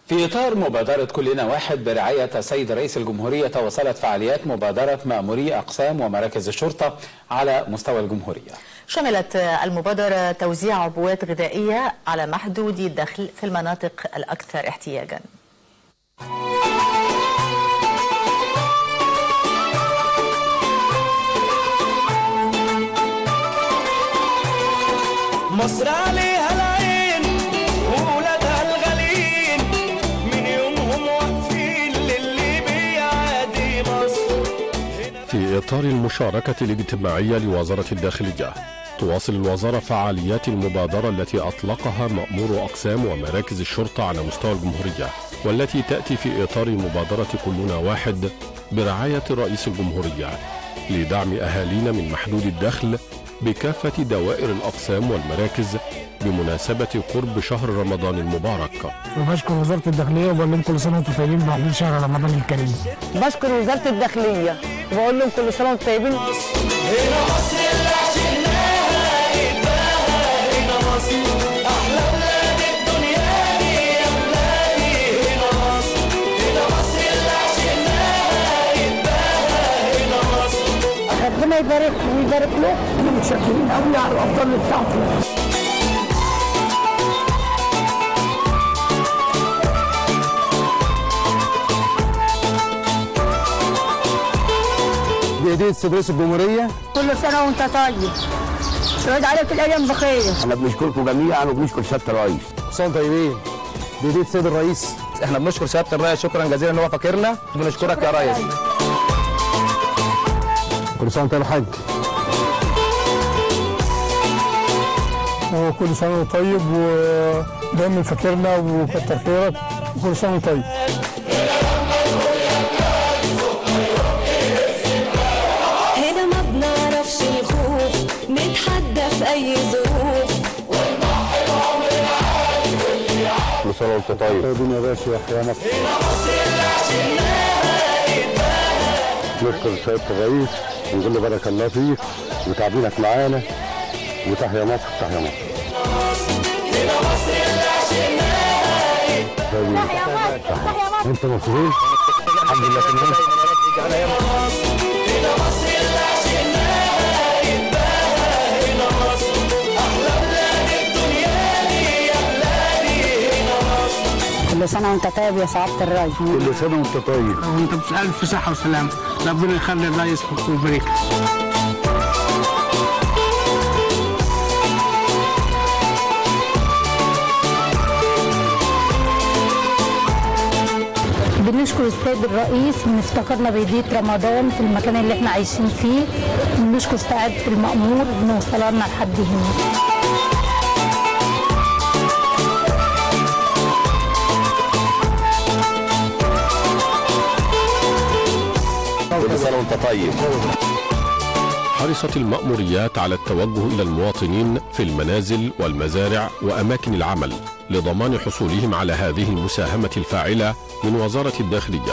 في إطار مبادرة كلنا واحد برعاية السيد رئيس الجمهورية، تواصلت فعاليات مبادرة مأموري أقسام ومراكز الشرطة على مستوى الجمهورية. شملت المبادرة توزيع عبوات غذائية على محدودي الدخل في المناطق الأكثر احتياجاً. مصر عليها العين وولادها الغاليين، من يومهم واقفين للي بيعادي مصر. في إطار المشاركة الاجتماعية لوزارة الداخلية، تواصل الوزارة فعاليات المبادرة التي أطلقها مأمور أقسام ومراكز الشرطة على مستوى الجمهورية، والتي تأتي في إطار مبادرة كلنا واحد برعاية رئيس الجمهورية لدعم أهالينا من محدود الدخل بكافة دوائر الأقسام والمراكز بمناسبة قرب شهر رمضان المبارك. وبشكر وزارة الداخلية وبقول لهم كل سنة وانتم طيبين بحلول شهر رمضان الكريم. بشكر وزارة الداخلية وبقول لهم كل سنة وانتم طيبين. هنا مصر اللي عشناها إيدها، هنا مصر أحلى بلاد الدنيا دي يا بلادي. هنا مصر، هنا مصر اللي عشناها إيدها، هنا مصر. ربنا يبارك ويبارك له. متشكرين قوي على الأفضل بتاعته. بهدية السيد رئيس الجمهورية. كل سنة وانت طيب، سعيد عليك الأيام بخير. احنا بنشكركم جميعا وبنشكر سيادة الرئيس. كل سنة طيبين. بهدية السيد الرئيس. احنا بنشكر سيادة الرئيس شكرا جزيلا ان هو فاكرنا، بنشكرك يا ريس. كل سنة وانت طيب يا حاج. وكل سنة وانت طيب ودايما فاكرنا وكتر خيرك وكل سنة وانت طيب. هنا ما بنعرفش الخوف، نتحدى في أي ظروف ونضحي بعمرنا عادي واللي عادي. كل سنة وانت طيب. طيبين يا باشا يا مصر. هنا مصر اللي عشناها إيدها. نشكر سيادة الرئيس ونقول له بارك الله فيك وتعبينك معانا وتحيا مصر تحيا مصر. هنا مصر اللي عشناها إيدها. تحيا مصر تحيا مصر. انت مصريين؟ الحمد لله تمام. هنا مصر اللي عشناها إيدها، هنا مصر أحلى بلاد الدنيا دي يا بلادي. هنا مصر. كل سنة وانت طيب يا سعادة الرئيس. كل سنة وانت طيب. وانت بألف صحة وسلامة، ربنا يخلي الرئيس ويبارك. بنشكر السيد الرئيس ان افتكرنا بهدية رمضان في المكان اللي احنا عايشين فيه. بنشكر سعادة المأمور انه وصلنا لحد هنا. كل سنة وانت طيب. حرصت المأموريات على التوجه إلى المواطنين في المنازل والمزارع وأماكن العمل لضمان حصولهم على هذه المساهمة الفاعلة من وزارة الداخلية.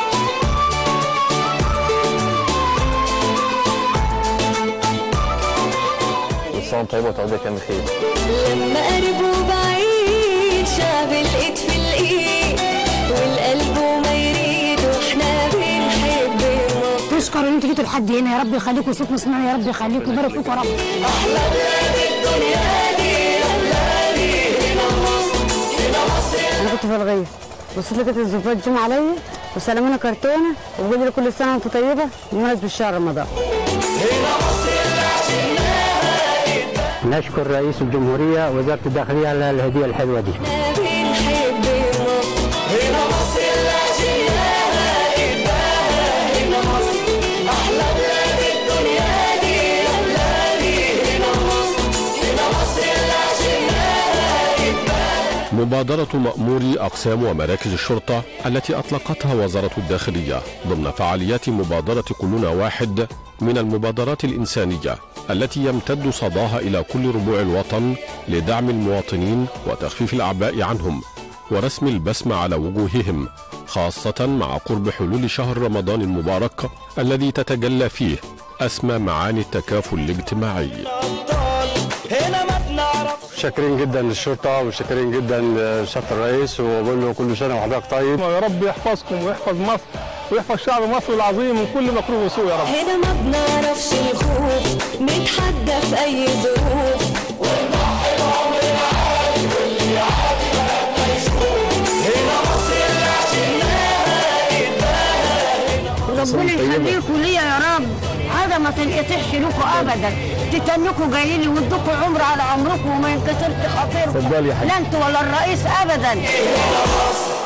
كل سنة وانت طيب وتعود كام خير. لما قرب وبعيد شعب الإيد في الإيد والقلب وما يريد واحنا بنحب مصر. نشكر ان انتوا جيتوا لحد هنا، يا رب يخليكم وصوتكم سمعنا، يا رب يخليكم ويبارك فيكم يا رب. أحلى بلاد الدنيا دي يا بلادي. هنا مصر، هنا مصر. انا كنت في الغيط، بصيت لقيت الزفات جم عليا وسلمونا كرتونه وقالوا لي كل سنه وانتم طيبه بمناسبه شهر رمضان. هنا مصر اللي عشناها إيدها. نشكر رئيس الجمهورية ووزارة الداخلية على الهدية الحلوة دي. احنا بنحب مصر. هنا مصر اللي عشناها إيدها، هنا مصر أحلى بلاد الدنيا دي يا بلادي. هنا مصر، هنا مصر اللي عشناها إيدها. مبادرة مأموري أقسام ومراكز الشرطة التي أطلقتها وزارة الداخلية ضمن فعاليات مبادرة كلنا واحد من المبادرات الإنسانية التي يمتد صداها إلى كل ربوع الوطن لدعم المواطنين وتخفيف الأعباء عنهم ورسم البسمة على وجوههم، خاصة مع قرب حلول شهر رمضان المبارك الذي تتجلى فيه أسمى معاني التكافل الاجتماعي. هنا ما بنعرف شاكرين جدا للشرطه وشاكرين جدا لسياده الرئيس، وبقول له كل سنه وحضرتك طيب. يا رب يحفظكم ويحفظ مصر ويحفظ شعب مصر العظيم من كل مكروه وسوء يا رب. هنا ما بنعرفش الخوف، نتحدى في اي ظروف، ونضحي بعمرنا عادي واللي عادي بلدنا يشوف. هنا مصر اللي عشناها قدامها. ربنا يخليكم ليا يا رب، هذا ما تنقطعش لكم ابدا، تتنكوا جايين لي وادوكوا عمر على عمركم وما ينكسرش خاطركم، لا انتوا ولا الرئيس ابدا.